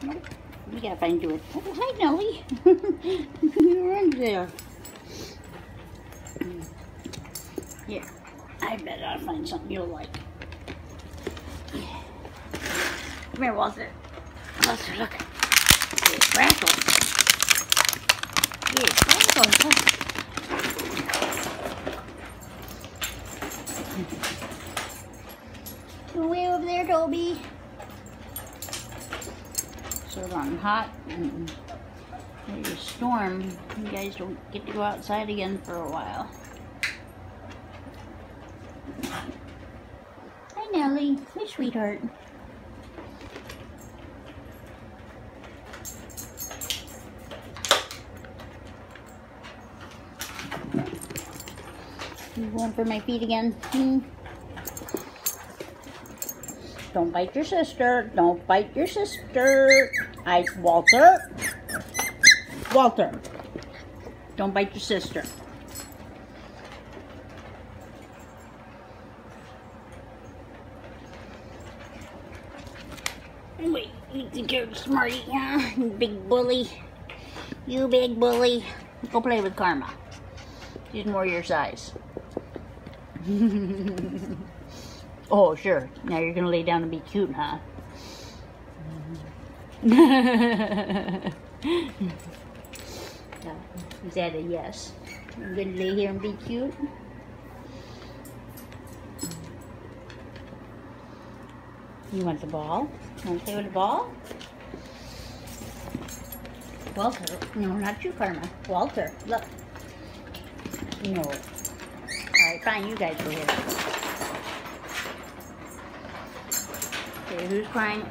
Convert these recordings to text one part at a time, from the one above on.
We gotta find you. Oh, hi, Nellie. You're in there. Here, I bet I'll find something you'll like. Come here, Walter. Walter, look. Here's Brackle. Here's Brackle. Go way over there, Toby. So darn hot and there's a storm. You guys don't get to go outside again for a while. Hi, Nellie. My sweetheart. You going for my feet again? Don't bite your sister. Don't bite your sister. Walter. Walter. Don't bite your sister. Wait, you think you're smarty, huh? You big bully. You big bully. Go play with Karma. She's more your size. Oh, sure. Now you're going to lay down and be cute, huh? Is that a yes? You're going to lay here and be cute? You want the ball? You want to play with the ball? Walter. No, not you, Karma. Walter, look. No. Alright, fine. You guys go here. Okay, who's crying?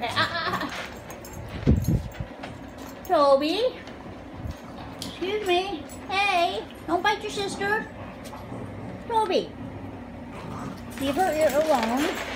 Toby? Excuse me. Hey, don't bite your sister. Toby, leave her alone.